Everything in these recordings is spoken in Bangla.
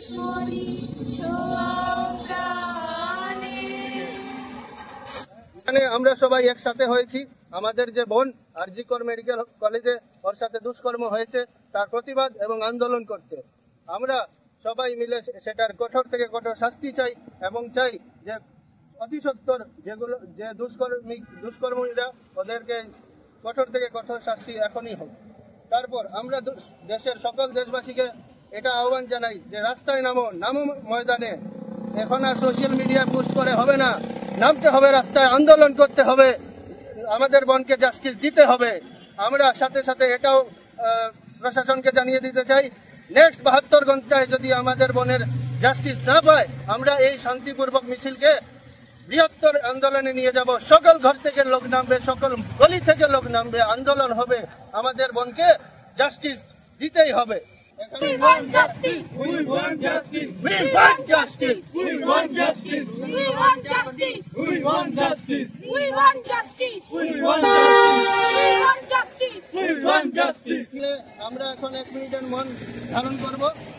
এখানে আমরা সবাই একসাথে হয়েছি। আমাদের যে বোন আরজি কর মেডিকেল কলেজে ওর সাথে দুষ্কর্ম হয়েছে তার প্রতিবাদ এবং আন্দোলন করতে আমরা সবাই মিলে সেটার কঠোর থেকে কঠোর শাস্তি চাই এবং চাই যে অতি সত্বর যে দুষ্কর্মীরা ওদেরকে কঠোর থেকে কঠোর শাস্তি এখনই হোক। তারপর আমরা দেশের সকল দেশবাসীকে এটা আহ্বান জানাই যে রাস্তায় নামো ময়দানে। এখন আর সোশ্যাল মিডিয়া পোস্ট করে হবে না, নামতে হবে রাস্তায়, আন্দোলন করতে হবে, আমাদের বোনকে জাস্টিস দিতে হবে। আমরা সাথে সাথে এটাও প্রশাসনকে জানিয়ে দিতে চাই, নেক্সট 72 ঘন্টায় যদি আমাদের বোনের জাস্টিস না পায় আমরা এই শান্তিপূর্বক মিছিলকে বৃহত্তর আন্দোলনে নিয়ে যাব। সকল ঘর থেকে লোক নামবে, সকল গলি থেকে লোক নামবে, আন্দোলন হবে, আমাদের বোনকে জাস্টিস দিতেই হবে। We want justice. We want justice. We want justice. We want justice. We want justice. We want justice. We want justice. We want justice. We want justice. আমরা এখন 1 মিনিটের মৌন ধারণ করব।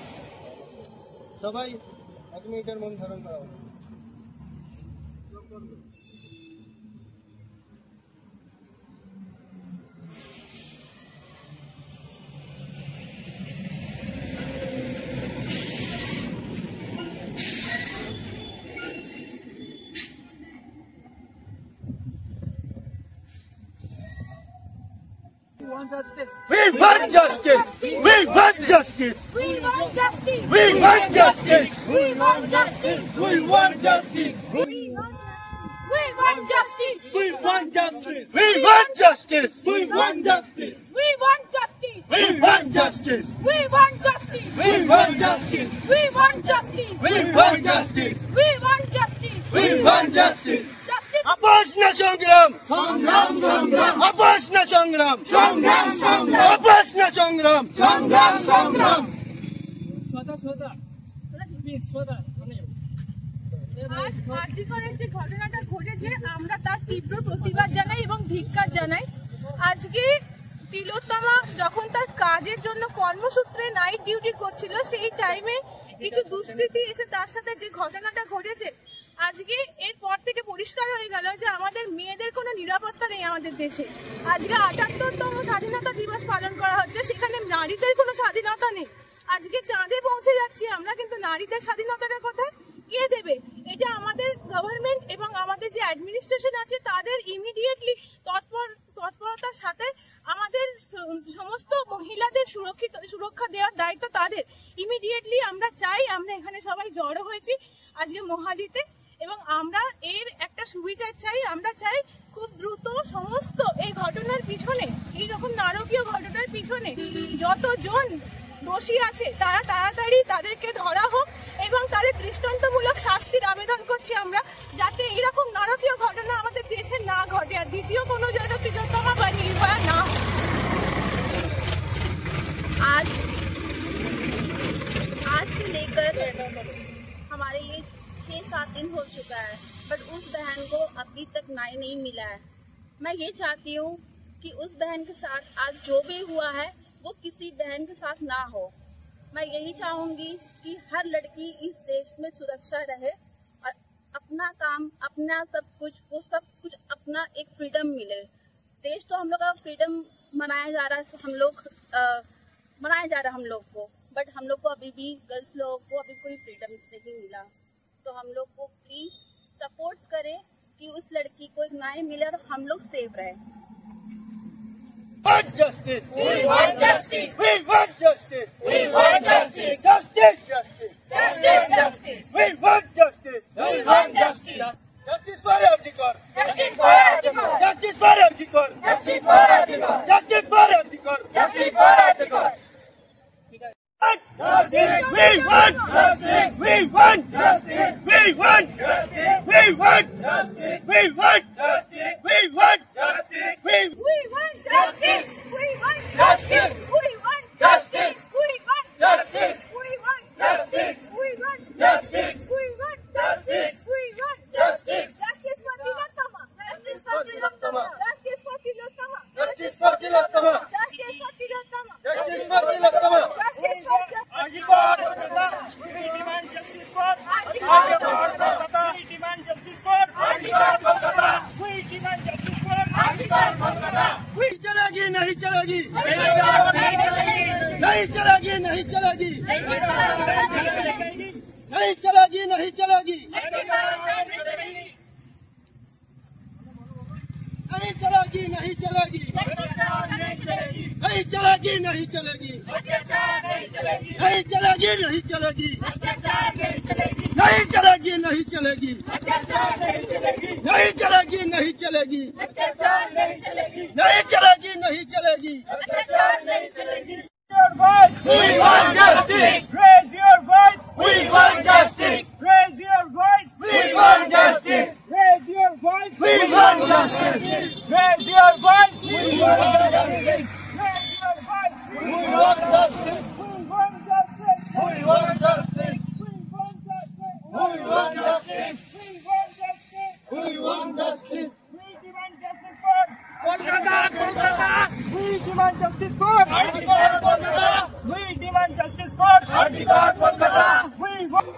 সবাই 1 মিনিটের মৌন ধারণ করো। We want justice. We want justice. We want justice. We want justice. We want justice. We want justice. We want justice. We want justice. We want justice. We want justice. We want justice. We want justice. We want justice. We want justice. We want justice. We want justice. We want justice. We want justice. Justice. আপোষ না সংগ্রাম, সংগ্রাম সংগ্রাম, আপোষ না সংগ্রাম, সংগ্রাম সংগ্রাম, আপোষ না সংগ্রাম, সংগ্রাম সংগ্রাম। আজ আরজি করের যে ঘটনাটা ঘটেছে আমরা তার তীব্র প্রতিবাদ জানাই এবং ধিক্কার জানাই। আজকে তিলোত্তমা যখন তার কাজের জন্য কর্মসূত্রে নাইট ডিউটি করছিল সেই টাইমে কিছু দুষ্কৃতী এসে তার সাথে যে ঘটনাটা ঘটেছে, আজকে এরপর থেকে পরিষ্কার হয়ে গেল যে আমাদের মেয়েদের কোনো নিরাপত্তা নেই আমাদের দেশে। আজকে ৭৮তম স্বাধীনতা দিবস পালন করা হচ্ছে, সেখানে নারীদের কোনো স্বাধীনতা নেই। আজকে চাঁদে পৌঁছে যাচ্ছি আমরা, কিন্তু নারীদের স্বাধীনতাটা কোথায়, কে দেবে? এটা আমাদের গভর্নমেন্ট এবং আমাদের যে অ্যাডমিনিস্ট্রেশন আছে তাদের ইমিডিয়েটলি তৎপরতার সাথে আমাদের সমস্ত মহিলাদের সুরক্ষা দেওয়ার দায়িত্ব তাদের। ইমিডিয়েটলি আমরা চাই, আমরা এখানে সবাই জড়ো হয়েছি আজকে মোহালিতে এবং আমরা এর একটা সুবিচার চাই। আমরা চাই খুব দ্রুত সমস্ত এই ঘটনার পিছনে, এইরকম নারকীয় ঘটনার পিছনে যতজন দোষী আছে তারা তাড়াতাড়ি তাদেরকে ধরা হোক এবং তাদের দৃষ্টান্তমূলক শাস্তির আবেদন করছি আমরা, যাতে এরকম নারকীয় ঘটনা আমাদের দেশে না ঘটে আর দ্বিতীয় কোনো যেন তিলোত্তমা বা নির্ভয়া না। आज से लेकर हमारे ये 6-7 दिन हो चुका है, बट उस बहन को अभी तक न्याय नहीं मिला है। मैं ये चाहती हूँ कि उस बहन के साथ आज जो भी हुआ है वो किसी बहन के साथ ना हो। मैं यही चाहूंगी कि हर लड़की इस देश में सुरक्षा रहे और अपना काम, अपना सब कुछ अपना एक फ्रीडम मिले। देश तो हम लोग का फ्रीडम मनाया जा रहा है, तो मनाया जा रहा है हम लोग को, बट हम लोग को अभी भी गर्ल्स लोगों को अभी कोई फ्रीडम नहीं मिला। तो हम लोग को प्लीज सपोर्ट करें कि उस लड़की को एक न्याय मिले और हम लोग सेफ रहे। want justice. We want justice. We want justice. We want justice. Justice, justice. Justice, justice. We want justice. We want justice. Justice for Arji Kor. Justice for Arji Kor. Justice for Arji Kor. Justice for Arji Kor. Justice for Arji Kor. Justice for Arji Kor. Justice. We want justice. We want justice. We want justice. We want justice. We want justice. We want justice. We want justice. We want justice. We want justice. We want justice. We want justice. We want justice. We want justice. We want justice. Justice for Tilottama. Justice for Tilottama. Justice for Tilottama. Justice for Tilottama. Justice for Tilottama. Justice for Tilottama. Justice for Arji Kor. चलेगी, नहीं चलेगी, नहीं चलेगी, नहीं चलेगी, नहीं चलेगी, नहीं चलेगी, नहीं चलेगी, नहीं चलेगी, नहीं चलेगी, नहीं चलेगी, नहीं चलेगी, नहीं चलेगी, नहीं चलेगी, नहीं चलेगी, नहीं चलेगी, नहीं चलेगी, नहीं चलेगी। We want justice. Raise your voice. We want justice. Raise your voice. We want justice. Raise your voice. We want justice. Raise your voice. We want justice. Raise your voice. We want justice. We want justice. We want justice. We want justice. We want justice. We want justice. We want justice. We demand justice for Kolkata. Kolkata. We demand justice for Kolkata. We demand justice for Kolkata. We want.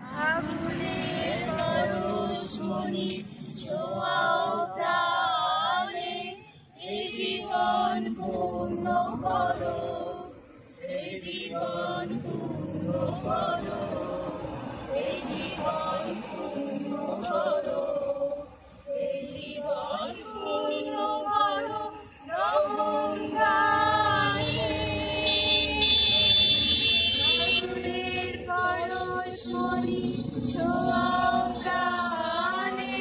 জীবন পূর্ণ করো, এই জীবন পূর্ণ করো, এই জীবন পূর্ণ করো, এই জীবন পূর্ণ করো, রমণ গায়ে আগুনের পরশমণি ছোঁয়াও প্রাণে।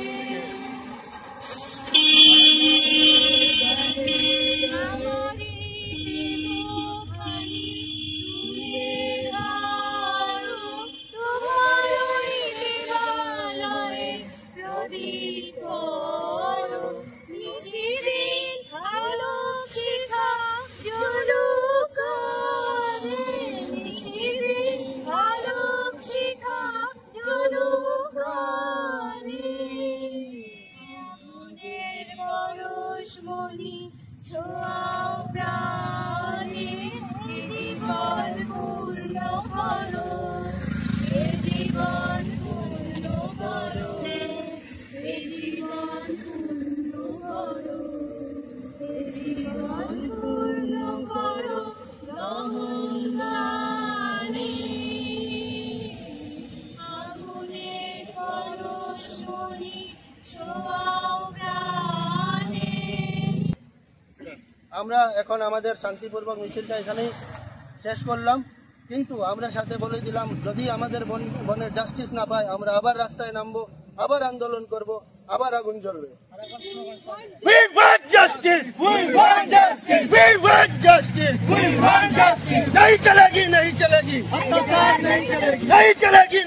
মনি ছোঁয়াও প্রাণে, এ জীবন পূর্ণ করো, এ জীবন পূর্ণ করো, এ জীবন পূর্ণ করো, এ জীবন পূর্ণ করো, রমণ গানে আগুনের পরশমণি ছোঁয়াও প্রাণে। আমরা এখন আমাদের শান্তিপূর্বক মিছিলটা এখানেই শেষ করলাম, কিন্তু আমরা সাথে বলে দিলাম যদি আমাদের বোনের জাস্টিস না পায় আমরা আবার রাস্তায় নামবো, আবার আন্দোলন করব, আবার আগুন জ্বলবে। We want justice. We want justice. We want justice. We want justice. नहीं चलेगी, नहीं चलेगी, नहीं चलेगी, नहीं चलेगी,